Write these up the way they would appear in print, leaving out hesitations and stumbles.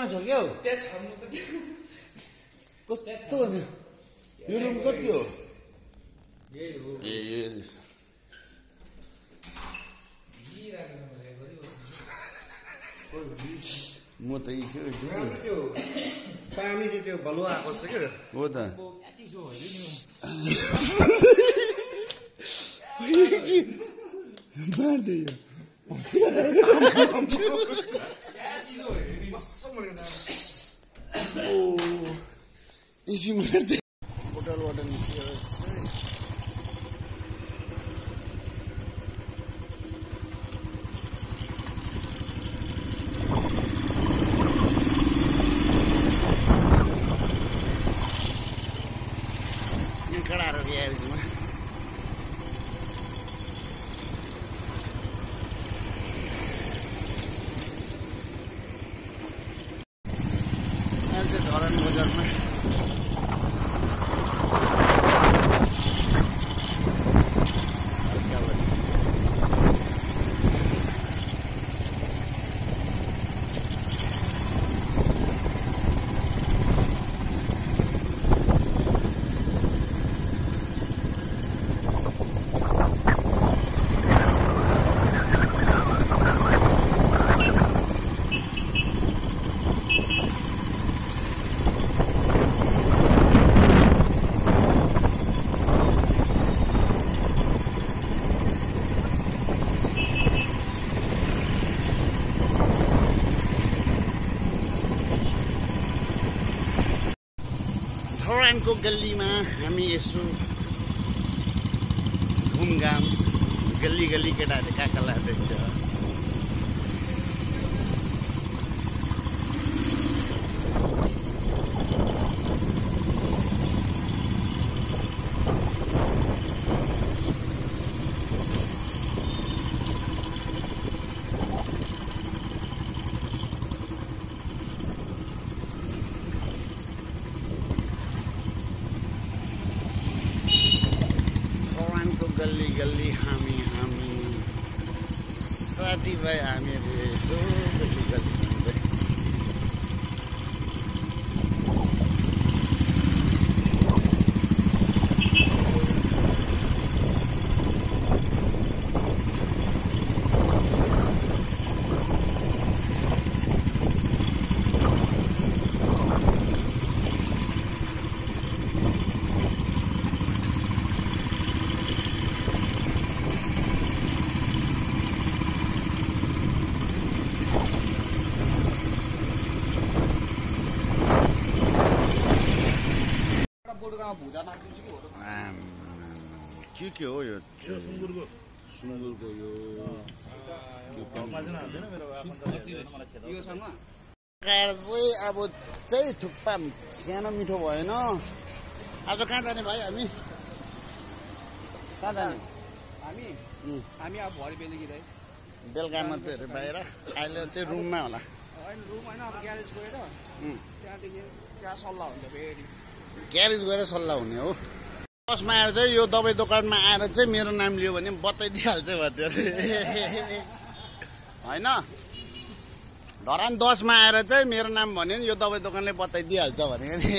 रुममा छ क्या हो कस्तो भन्यो यो रुम कति हो ए म त त्यो पानी चाहिँ त्यो बलुवा आएको छ क्या हो त बाँड्दै यो एसी मार्दै बोतलबाट निस्केर कडारो ग्यारेजमा मान्छे धरान बजारमा धरानको गल्लीमा हामी यसो घुमघाम गल्ली गल्ली केटाहरूले काकालाई देख्छ गल्ली गल्ली हामी साथीभाइ हामीहरू यसो गल्ली गल्ली घुम्दै के हो यो सुँगुरको यो चाहिँ अब चाहिँ थुक्पा सानो मिठो भएन आज कहाँ जाने भाइ हामी कहाँ जाने हामी अब भरे बेलुकी बेलुका मात्रै बाहिर अहिले चाहिँ रुममा होला रुम होइन अब ग्यारेज गएर त्यहाँदेखि त्यहाँ सल्लाह हुन्छ फेरि ग्यारेज गएर सल्लाह हुने हो बसमा आएर चाहिँ यो दबाई दोकानमा आएर चाहिँ मेरो नाम लियो भने बताइदिइहाल्छ भन्थ्यो होइन धरान 10मा आएर चाहिँ मेरो नाम भन्यो नि यो दबाई दोकानले बताइदिइहाल्छ भनेको नि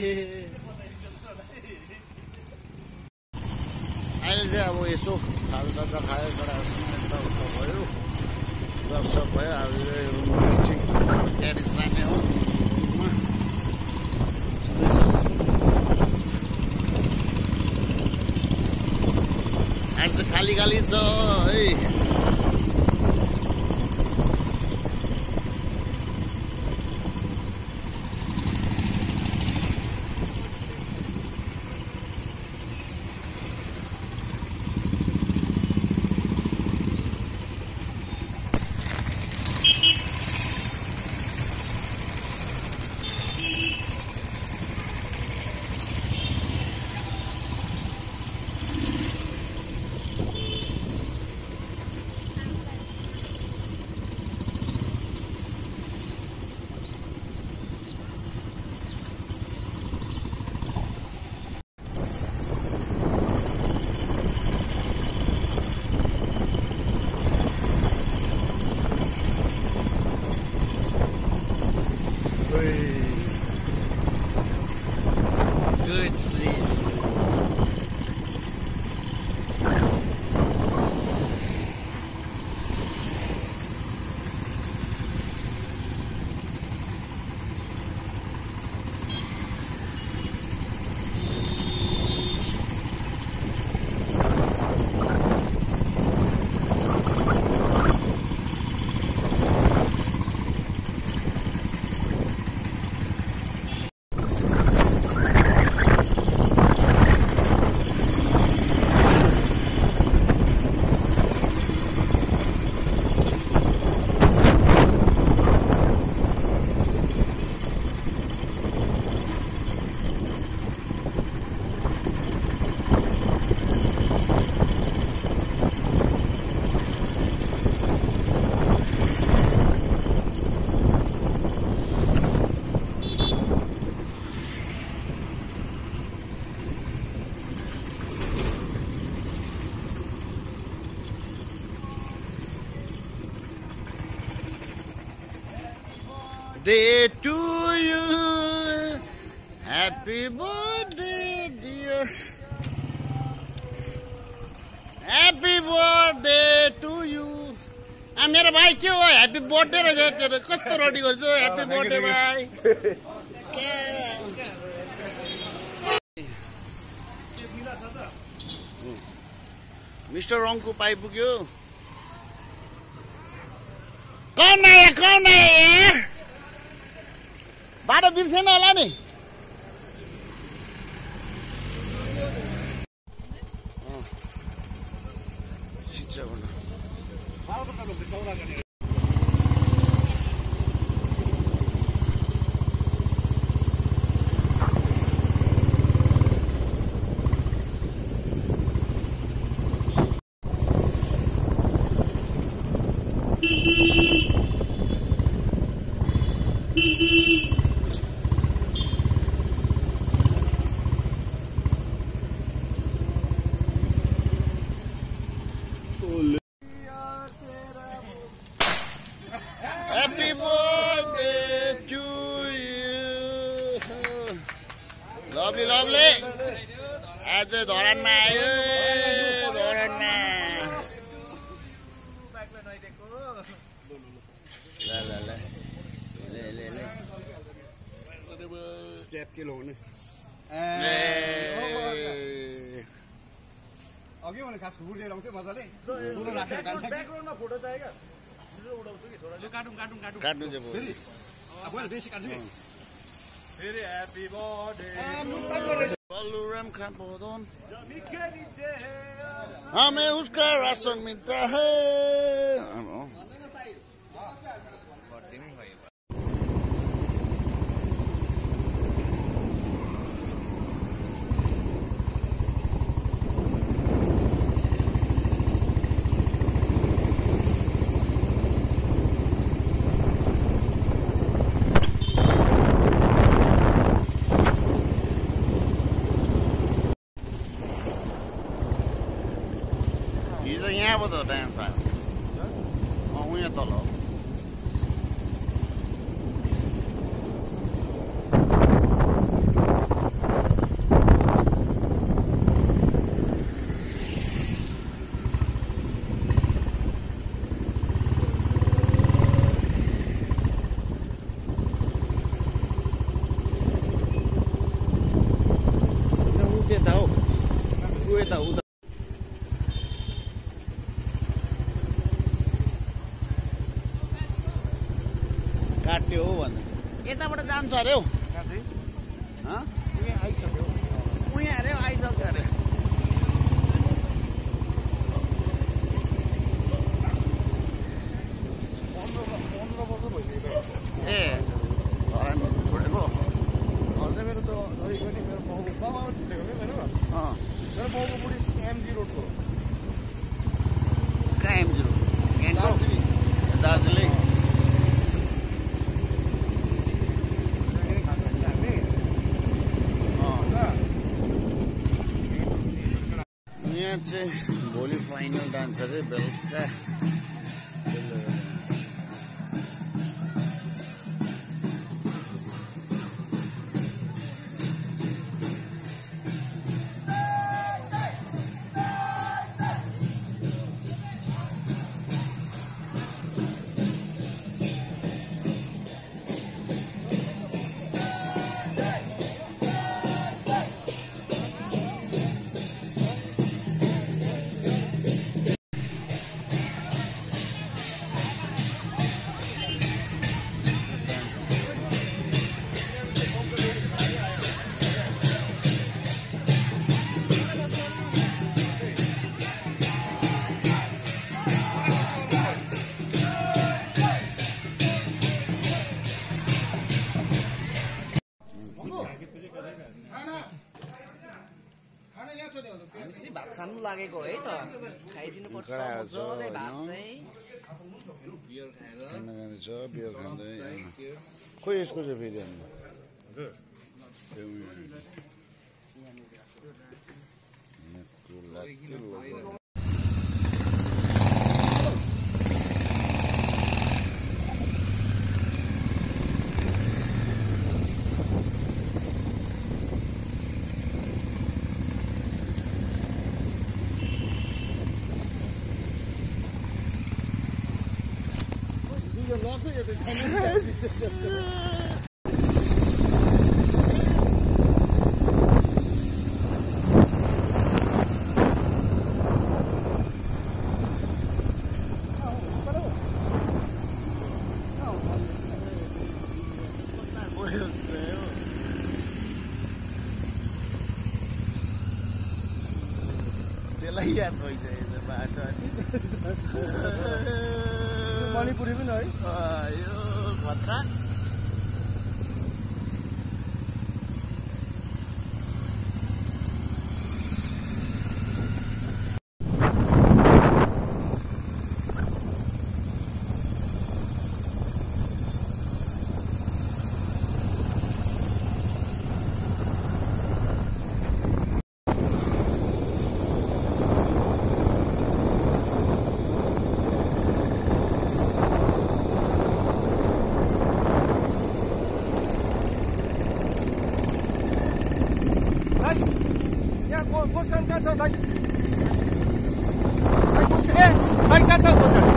अहिले चाहिँ अब यसो खाजासाजा खायो यताउता भयो गफसफ भयो अब ग्यारेज जाने हो आज खाली खाली छ है birthday to you. Happy birthday, dear. Happy birthday to you. मेरो भाइ के हो ह्याप्पी बर्थडे रहेछ तेरो कस्तो रेडी गर्छु ह्याप्पी बर्थडे भाइ मिस्टर रङको पाइपुग्यो कौन आया बाटो बिर्सेन होला नि शिक्षा गर्न Happy birthday to you. Lovely, lovely. आज धरानमा आयो धरानमा ले ट्याप के लगाउने अघि भने खास घुर्दै लाउँथ्यो मजाले ठुलो राखेर ब्याकग्राउन्डमा फोटो चाहियो काट्नु चाहिँ फेरि अब देशी काट्नु फेरि ह्यापी बर्थडे बलराम खान बोदन हमें उसका राशन मिलता है यहाँ पो त डान्स भयो उहाँ तल उता हो उता उता काट्यो हो भन्दा यताबाट जान्छ अरे हौ आइसक्यो उहाँ अरे आइसक्यो अरे ए छोडेको मेरो त मेरो बाबा छुटेको मेरो मेरो बाबु बुढी एमजी रोडको कहाँ एमजी रोड दार्जिलिङ यहाँ चाहिँ भोलि फाइनल डान्स अरे बेलुका भात खानु लागेको है त खाइदिनु पर्छ मजाले भात चाहिँ बियर खाएर बियर खाँदै खोइ यसको चाहिँ फेरि गर्छ यो त त्यसलाई याद भइसकेको छ बाटो मणिपुरी पनि है यो खतरा गोस्टान कहाँ छ भाइ? भाइ कहाँ छ गोस्टान?